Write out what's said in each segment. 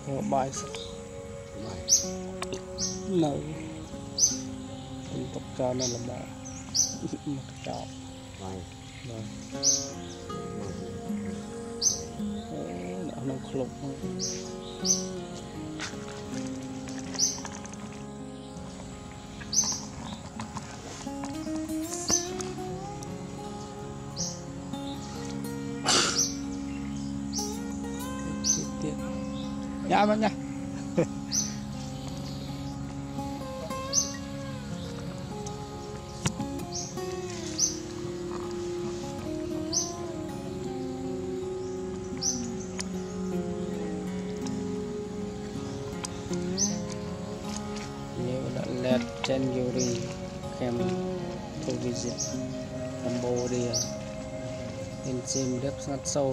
bài nấu tập cho nên là bài một chảo nó khục dạ vâng nha nếu đã let January came to visit Cambodia in Siem Reap sát sâu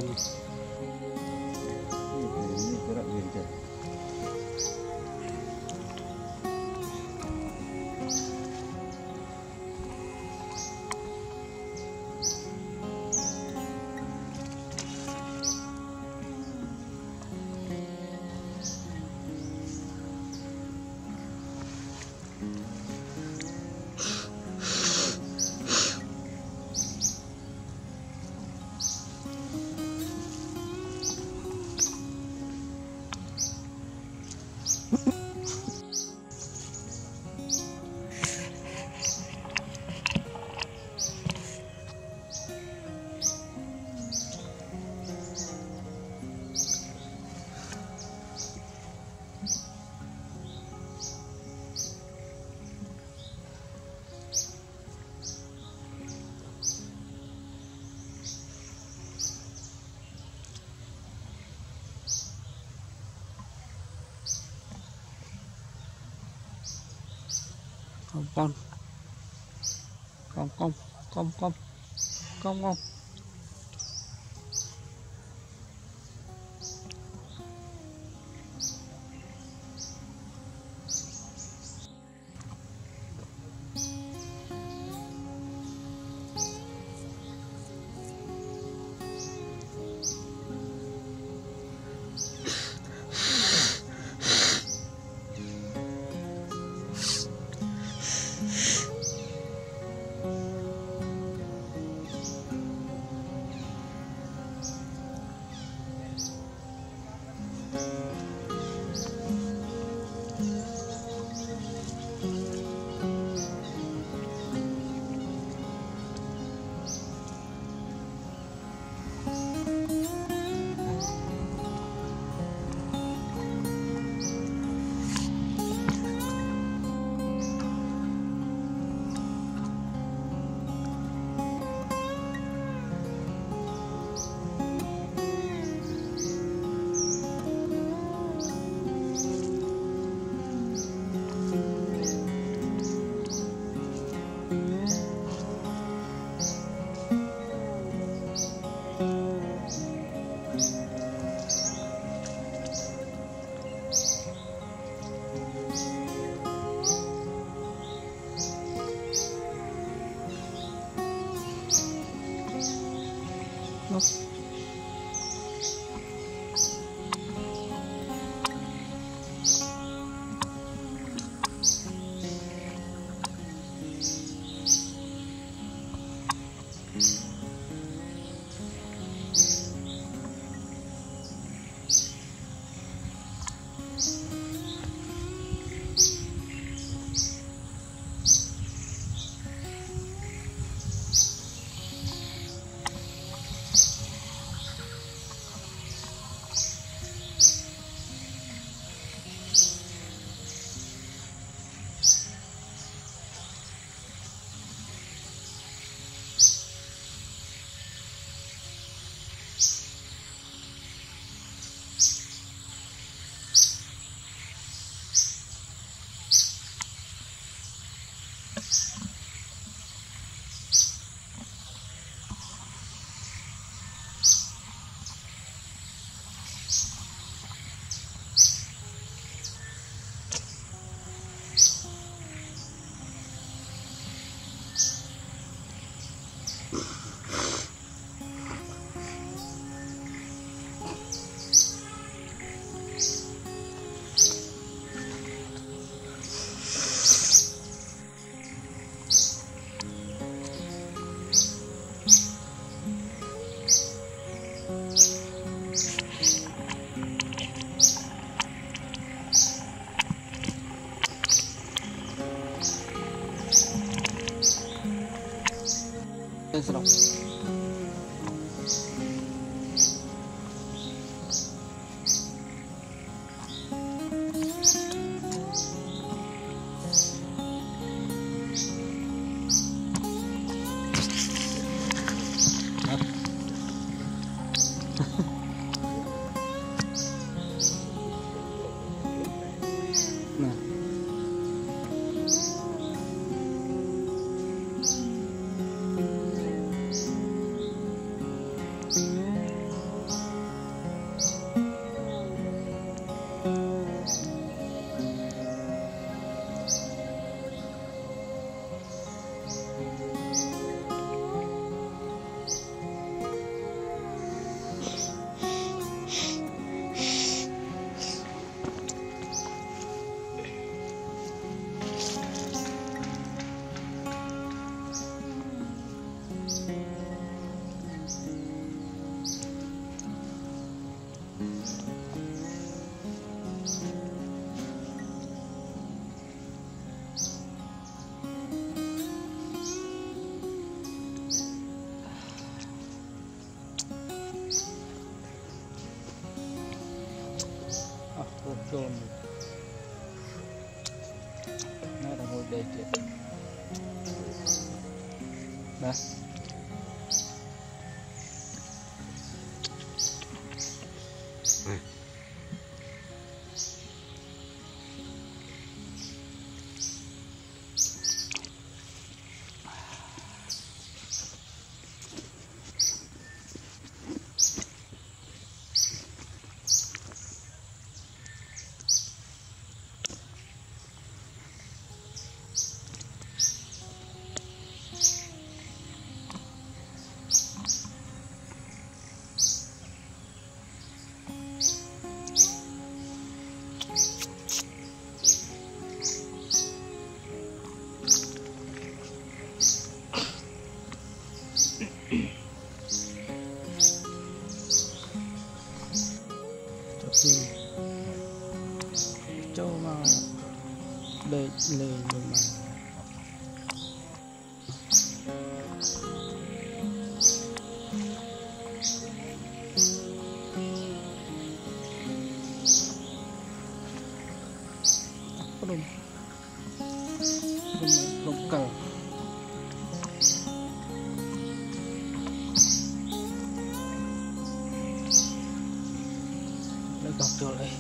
con Sọc chôn nó là ngôi đề chết đó cho vào để lên rồi mà đồng cờ lấy gọt cho lại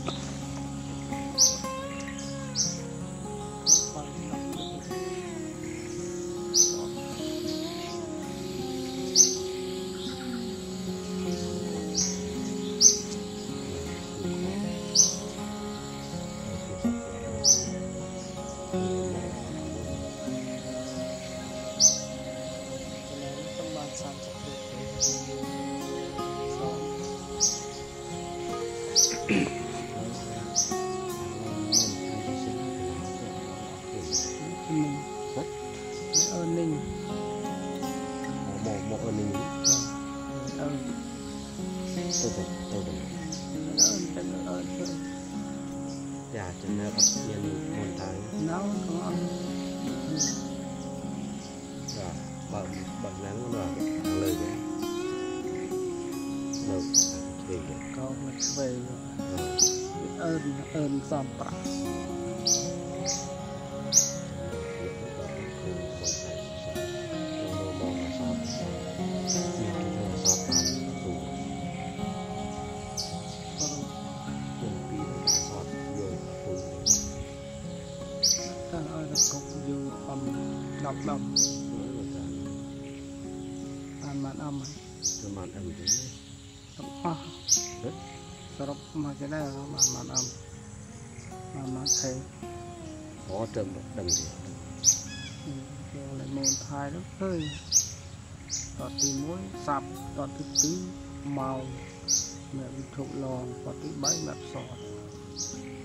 ơn ninh một ơn ninh dạ cho nên nhân môn thái nấu không ăn dạ bằng nắng rồi lời đấy được thì có về ơn dòm bạc đọc đồng màn âm màn âm đấy sắp mà cái này là màn âm màn thầy có trầm đồng gì lại môn thai đó hơi tọt từ mũi sạp tọt từ tứ màu mẹ bị thụ lòn tọt từ bấy mẹ sọt